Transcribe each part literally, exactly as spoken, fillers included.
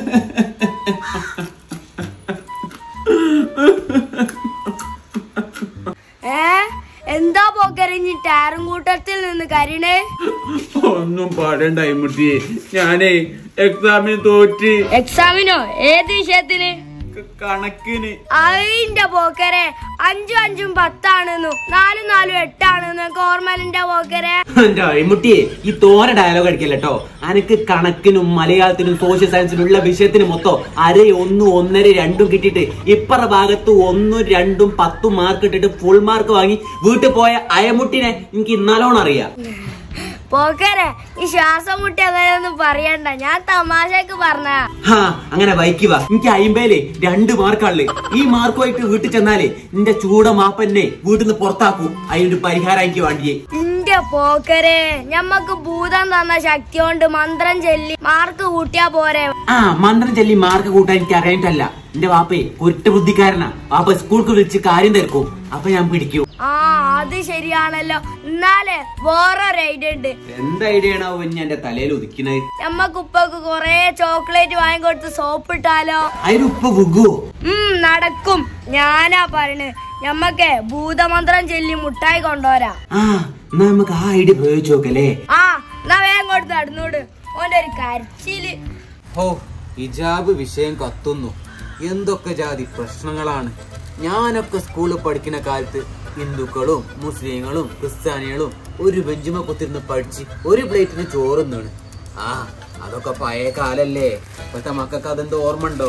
ഏ എന്താ പോക്കരഞ്ഞി ടാറും കൂട്ടത്തിൽ നിന്ന് കരീണേ? ഒന്നും പാടണ്ട അയ്മുട്ടിയെ, ഞാനേ എക്സാമിന് തോറ്റ്. എക്സാമിനോ? ഏത് വിഷയത്തിന്? കണക്കിന്. അതിന്റെ പോക്കരെ അഞ്ചും അഞ്ചും പത്താണെന്നു നാലും നാലും എട്ടാണെന്ന് ഓർമ്മലിന്റെ പോക്കരെ. എന്റെ അയ്മുട്ടിയെ ഈ തോര ഡയലോഗ് അടിക്കല്ലോ. അനക്ക് കണക്കിനും മലയാളത്തിനും സോഷ്യൽ സയൻസിനും ഉള്ള വിഷയത്തിന് മൊത്തം അര ഒന്നും ഒന്നര രണ്ടും കിട്ടിയിട്ട് ഇപ്പറ ഭാഗത്ത് ഒന്നും രണ്ടും പത്തും മാർക്ക് ഇട്ടിട്ട് ഫുൾ മാർക്ക് വാങ്ങി വീട്ടിൽ പോയ അയമുട്ടിനെ എനിക്ക് ഇന്നാലോണം അറിയാം. പോക്കരെ ഈ ശ്വാസം മുട്ടി അങ്ങനെയൊന്നും പറയണ്ട, ഞാൻ തമാശക്ക് പറഞ്ഞ. ഹാ അങ്ങനെ വൈക്കുക. എനിക്ക് അയിമ്പേലേ രണ്ട് മാർക്കാളേ. ഈ മാർക്കുമായിട്ട് വീട്ടിൽ ചെന്നാലേ നിന്റെ ചൂട മാപ്പന്നെ വീട്ടിൽ നിന്ന് പുറത്താക്കൂ. അതിനൊരു പരിഹാരം എനിക്ക് വേണ്ടിയേ. ഇന്റെ പോക്കരെ ഞമ്മക്ക് ഭൂതം തന്ന ശക്തി കൊണ്ട് മന്ത്രം ചൊല്ലി മാർക്ക് കൂട്ടിയാ പോരെ? ആ മന്ത്രം ചൊല്ലി മാർക്ക് കൂട്ടാൻ എനിക്ക് അറിയാനിട്ടല്ല. എന്റെ വാപ്പയെ കുരുട്ട ബുദ്ധിക്കാരനാ. വാപ്പ സ്കൂൾക്ക് വിളിച്ച് കാര്യം തിരക്കും, അപ്പൊ ഞാൻ പിടിക്കൂ. ആ അത് ശരിയാണല്ലോ. എന്നാലേ വേറൊരു ഐഡിയ ഉണ്ട്. എന്ത് ഐഡിയ ആണോ എന്റെ തലയിൽ ഉദിക്കണേ? നമ്മക്ക് ഉപ്പക്ക് കൊറേ ചോക്ലേറ്റ് വാങ്ങിക്കൊടുത്ത് സോപ്പിട്ടാലോ? അതിന് ഉപ്പ വിഗുവോ? ഉം നടക്കും. ഞാനാ പറയണ്, ഞമ്മക്ക് ഭൂതമന്ത്രം ചൊല്ലി മുട്ടായി കൊണ്ടുവരാ. ആ എന്നാ നമുക്ക് ആ ഐഡിയ പ്രയോഗിച്ചു നോക്കല്ലേ? ആ എന്നാ വേഗം കൊടുത്ത് നടന്നോട്. ഓന്റെ ഒരു കരച്ചില്. ഓ ഹിജാബ് വിഷയം കത്തുന്നു. എന്തൊക്കെ ജാതി പ്രശ്നങ്ങളാണ്. ഞാനൊക്കെ സ്കൂളിൽ പഠിക്കുന്ന കാലത്ത് ഹിന്ദുക്കളും മുസ്ലിങ്ങളും ക്രിസ്ത്യാനികളും ഒരു ബെഞ്ചുമ കുത്തിരുന്ന് പഠിച്ച് ഒരു പ്ലേറ്റിന് ചോറുന്നാണ്. ആ അതൊക്കെ പഴയ കാലല്ലേ. ഇപ്പത്തെ മക്കൾക്ക് അതെന്തോ ഓർമ്മ ഉണ്ടോ?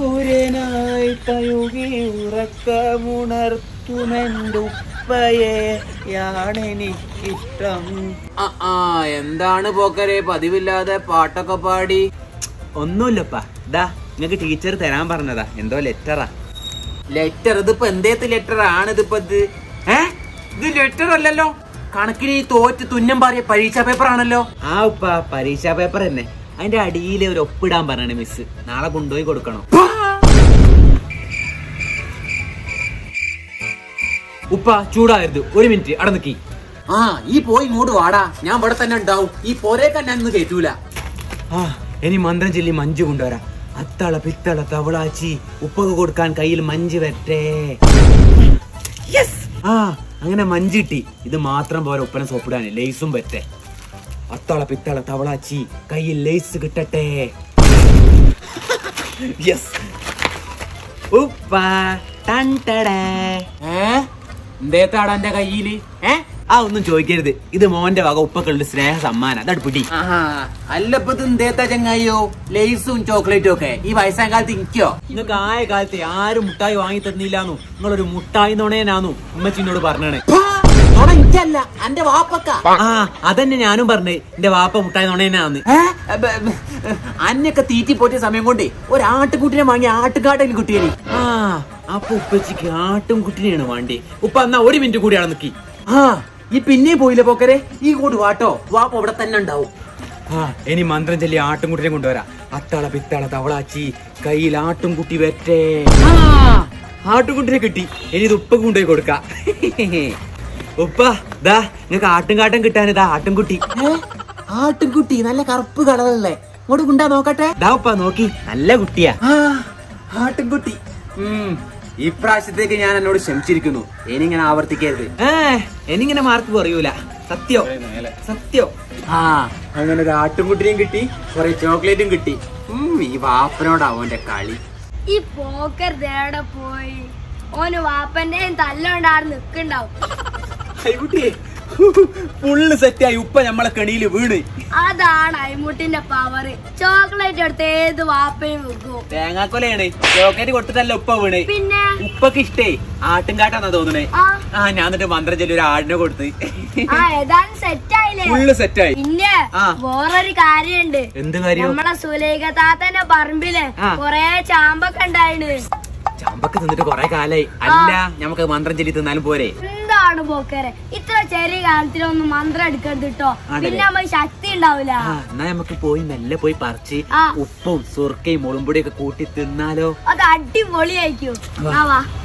ആ എന്താണ് പോക്കരെ പതിവില്ലാതെ പാട്ടൊക്കെ പാടി? ഒന്നുമില്ലപ്പാ, ഇതാ നിങ്ങക്ക് ടീച്ചർ തരാൻ പറഞ്ഞതാ എന്തോ ലെറ്ററാ. ലെറ്റർ? ഇതിപ്പോ എന്തേത്ത് ലെറ്റർ ആണ് ഇതിപ്പോ? ഇത് ഏ ഇത് ലെറ്റർ അല്ലല്ലോ. കണക്കിന് ഈ തോറ്റ് തുന്നം പാറിയ പരീക്ഷാ പേപ്പർ ആണല്ലോ. ആ ഉപ്പ പരീക്ഷാ പേപ്പർ തന്നെ. അതിന്റെ അടിയിൽ ഒരു ഒപ്പിടാൻ പറഞ്ഞാണ് മിസ്. നാളെ കൊണ്ടുപോയി കൊടുക്കണം. ഉപ്പ ചൂടായിരുന്നു. ഒരു മിനിറ്റ് അവിടെ നിക്കി. ആ ഈ പോയി ഇങ്ങോട്ട് വാടാ, ഞാൻ ഇവിടെ തന്നെ ഉണ്ടാവും. ഈ പോരേക്കാൻ ഞാൻ ഇന്ന് കയറ്റൂല. ആ ഇനി മന്ത്രം ചൊല്ലി മഞ്ച് കൊണ്ടുവരാം. അത്തള പിത്തള തവളാച്ചി ഉപ്പക്ക് കൊടുക്കാൻ കയ്യിൽ മഞ്ച് വരട്ടെ. ആ അങ്ങനെ മഞ്ച് കിട്ടി. ഇത് മാത്രം പോരാ ഉപ്പനെ സോപ്പിടാൻ, ലേസും വരട്ടെ. അത്തള പിത്തള തവളാച്ചി കയ്യിൽ ലേസ് കിട്ടട്ടെ. ഉപ്പ എന്തേത്താടാ എന്റെ കയ്യില്? ഏ ആ ഒന്നും ചോദിക്കരുത്. ഇത് മോന്റെ വക ഉപ്പക്കളുടെ സ്നേഹ സമ്മാനം. അതാണ് പിടി. അല്ലപ്പോ ഇത് എന്തേത്താ ചങ്ങായോ? ലേസും ചോക്ലേറ്റും ഒക്കെ ഈ വയസ്സായ കാലത്ത് ഇരിക്കോ? നിങ്ങൾക്ക് ആയ കാലത്ത് ആരും മുട്ടായി വാങ്ങി തന്നില്ലാന്നു നിങ്ങളൊരു മുട്ടായി നുണയനാന്നു ഉമ്മച്ചിനോട് പറഞ്ഞേ. എനിക്കല്ല, എന്റെ വാപ്പക്ക. ആ അതന്നെ ഞാനും പറഞ്ഞേ, എന്റെ വാപ്പ മുട്ടായി നുണയനാന്ന്. അന്നൊക്കെ തീറ്റി പോറ്റിയ സമയം കൊണ്ടേ ഒരു ആട്ടുകുട്ടിനെ വാങ്ങി ആട്ടുകാട്ടിൽ കുട്ടിയെ. ആ അപ്പൊ ഉപ്പച്ചിക്ക് ആട്ടും കുട്ടിനെയാണ് വേണ്ടി. ഉപ്പ എന്നാ ഒരു മിനിറ്റ് കൂടിയാണ് നിക്കി. ആ ഈ പിന്നെ പോയില്ല പോക്കരെ. ഈ കൂടി വാട്ടോ, വാപ്പ അവിടെ തന്നെ ഉണ്ടാവും. ആ ഇനി മന്ത്രം ചൊല്ലി ആട്ടുംകുട്ടിനെ കൊണ്ടുവരാ. അത്തള പിത്തള തവളാച്ചി കയ്യിൽ ആട്ടുംകുട്ടി വരട്ടെ. ആ ആട്ടുംകുട്ടിനെ കിട്ടി. ഇനി ഇത് ഉപ്പ കൊണ്ടുപോയി കൊടുക്ക. ഉപ്പ ദാ നിങ്ങക്ക് ആട്ടും കാട്ടം കിട്ടാനിതാ ആട്ടുംകുട്ടി. ആട്ടുംകുട്ടി നല്ല കറുപ്പ് കളറല്ലേ? ഇങ്ങോട്ട് കൊണ്ടാ നോക്കട്ടെ. ദാ ഉപ്പ നോക്കി, നല്ല കുട്ടിയാ. ആ ആട്ടുംകുട്ടി. ഉം ഇപ്രാവശ്യത്തേക്ക് ഞാൻ എന്നോട് ക്ഷമിച്ചിരിക്കുന്നു. ഇനിങ്ങനെ ആവർത്തിക്കരുത്. ഏ എനിങ്ങനെ മാർക്ക് കുറയൂല. സത്യോ സത്യോ. ആ അങ്ങനെ ഒരു ആട്ടുംകുട്ടിയും കിട്ടി, കുറെ ചോക്ലേറ്റും കിട്ടി. ഉം ഈ വാപ്പനോടാവും എന്റെ കളി. ഈ പോക്കർ ദേടെ പോയി? ഓന് വാപ്പന്റെ തല്ലുണ്ടായിരുന്നു നിക്കണ്ടാവും. ഫുള്ള് സെറ്റായി. ഉപ്പ നമ്മളെ കെണിയില് വീണ്. അതാണ് അയ്മുട്ടിന്റെ പവറ്. ചോക്ലേറ്റ് എടുത്ത് ഏത് വാപ്പയും വെക്കും. തേങ്ങാക്കൊലയാണ്. ചോക്ലേറ്റ് കൊടുത്തിട്ടല്ല ഉപ്പ വീണ്. പിന്നെ ഉപ്പക്ക് ഇഷ്ടേ ആട്ടുംകാട്ടാന്നാ തോന്നണേ. ആ ഞാൻ എന്നിട്ട് മന്ത്രം ചൊല്ലി ഒരു ആടിനെ കൊടുത്ത്. ഫുള്ള് സെറ്റായി. പിന്നെ വേറൊരു കാര്യണ്ട്. എന്ത് കാര്യം? നമ്മളെ സുലൈഖ താത്തന്റെ പറമ്പില് കൊറേ ചാമ്പൊക്കെ ഉണ്ടായിന്. ചാമ്പൊക്കെ തിന്നിട്ട് കൊറേ കാലായി. അല്ല നമുക്ക് മന്ത്രം ചൊല്ലി തിന്നാലും പോരെ? എന്താണ് പോക്കരെ ഇത്ര ചെറിയ കാലത്തിലൊന്നും മന്ത്രം എടുക്കരുത് കേട്ടോ. പിന്നെ നമുക്ക് ശക്തി ഉണ്ടാവില്ല. എന്നാ നമുക്ക് പോയി മെല്ലെ പോയി പറിച്ച് ഉപ്പും സുർക്കയും മുളമ്പൊടിയൊക്കെ കൂട്ടി തിന്നാലോ? അത് അടിപൊളിയായിരിക്കും.